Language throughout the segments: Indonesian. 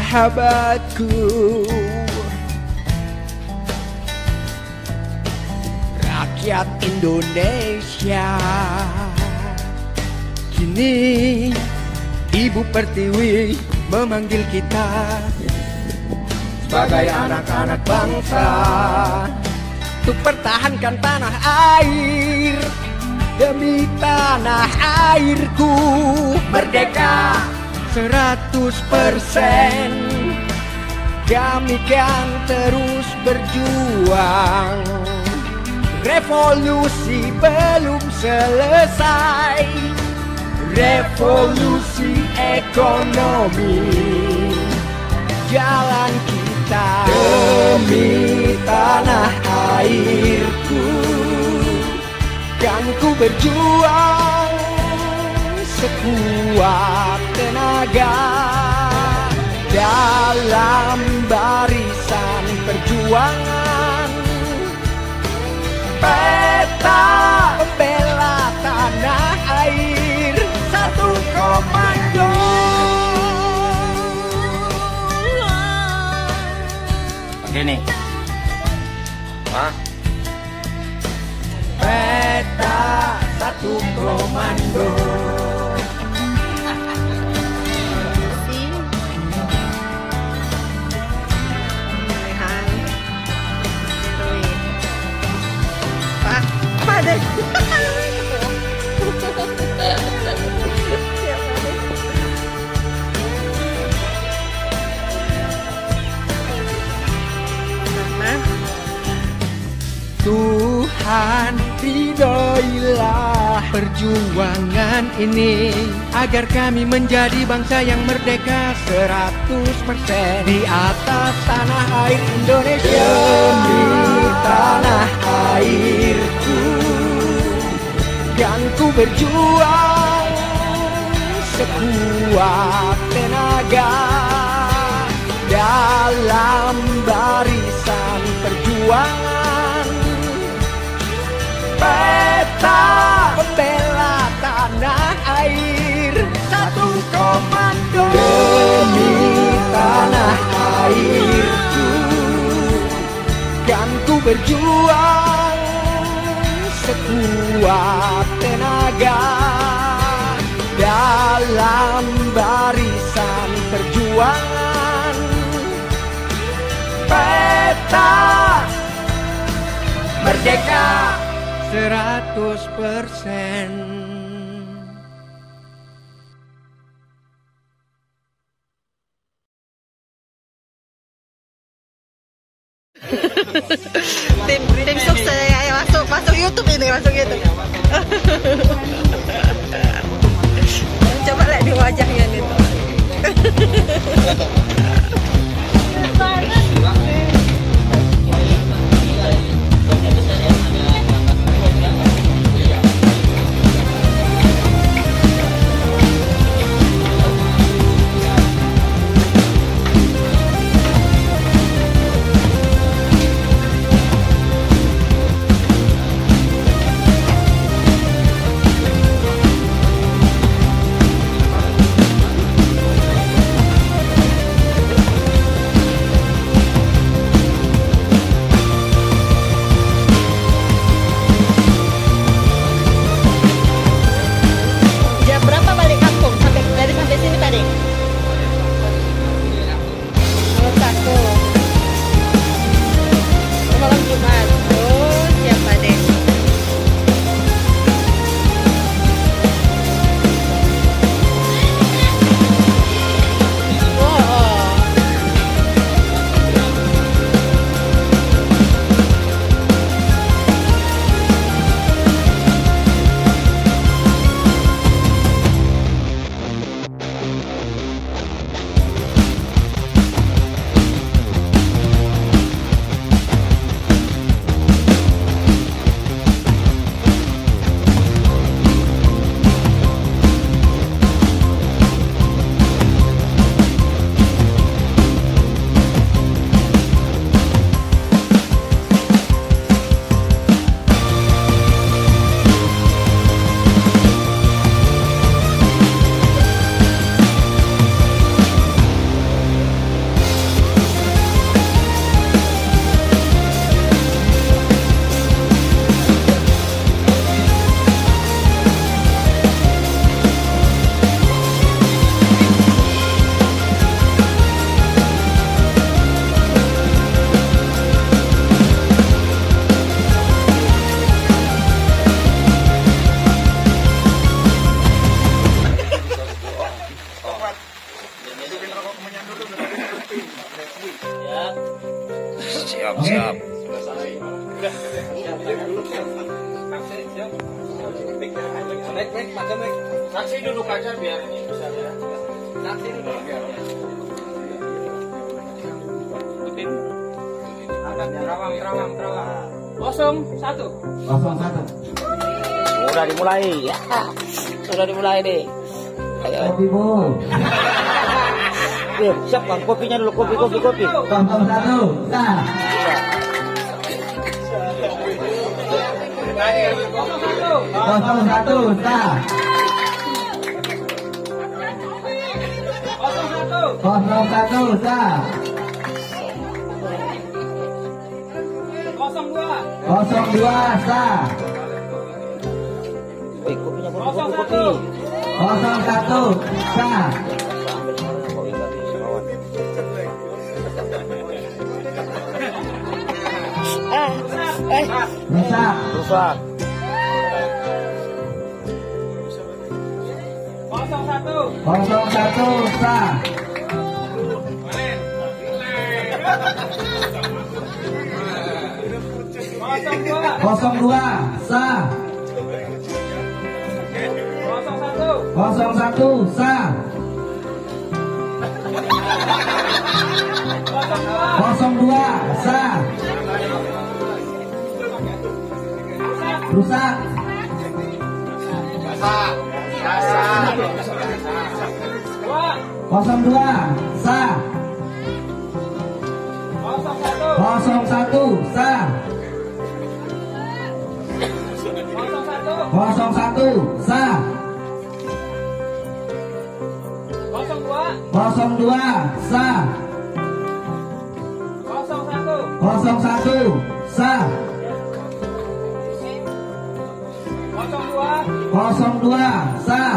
sahabatku, rakyat Indonesia. Kini Ibu Pertiwi memanggil kita sebagai anak-anak bangsa untuk pertahankan tanah air demi tanah airku merdeka 100%. Kami kan terus berjuang. Revolusi belum selesai, revolusi ekonomi jalan kita demi tanah airku. Kan ku berjuang sekuat tenaga dalam barisan perjuangan. Peta pembela tanah air, satu komando. Gini. Hah? Peta satu komando. Apa deh? Tuhan, ridhoilah perjuangan ini agar kami menjadi bangsa yang merdeka 100% di atas tanah air Indonesia. Demi tanah airku kan ku berjuang sekuat tenaga dalam barisan perjuangan. Peta pembela tanah air, satu komando demi tanah airku. Kan ku berjuang sekuat tenaga dalam barisan perjuangan. Peta merdeka 100%. tim sukses ya, masuk YouTube ini, masuk YouTube. Coba lihat di wajahnya nih. Siap, siap. Saksi duduk aja biar ini bisa ya. Saksi duduk biar. Terawang. 01. Sudah dimulai. Ya. Sudah dimulai deh. Ayo. Kopi bu. Siap bang, kopinya dulu, kopi. 01. Sah. 01. Sah. 01. Sah. 02. Sah. Wih, kopinya kopi. 01. Sah. Rusak. 01. Sah. 02. Sah. 01. Sah. 02. Sah. Rusak. 02. Sah. 01. Sah. 01. Sah. 02. Sah. 01. Sah. 02. Sah.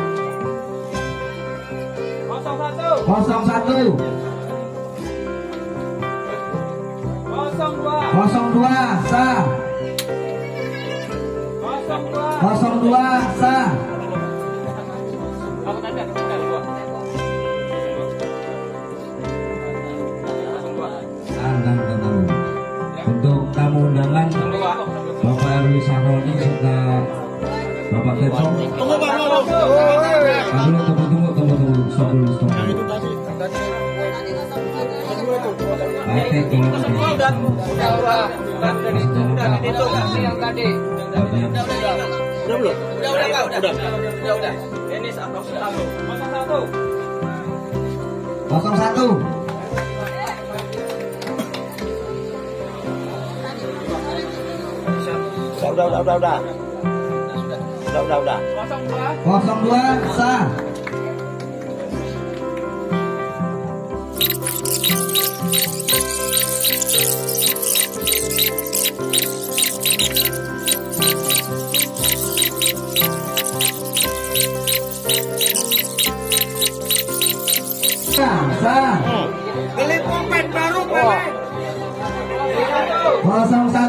01. 02. Sah. 02. Sah. Untuk tamu undangan Bapak Erwin Saroni serta Bapak Ketum. Tunggu. Stop. Udah. Ini 01. 01. Udah. 02. Sah. 01.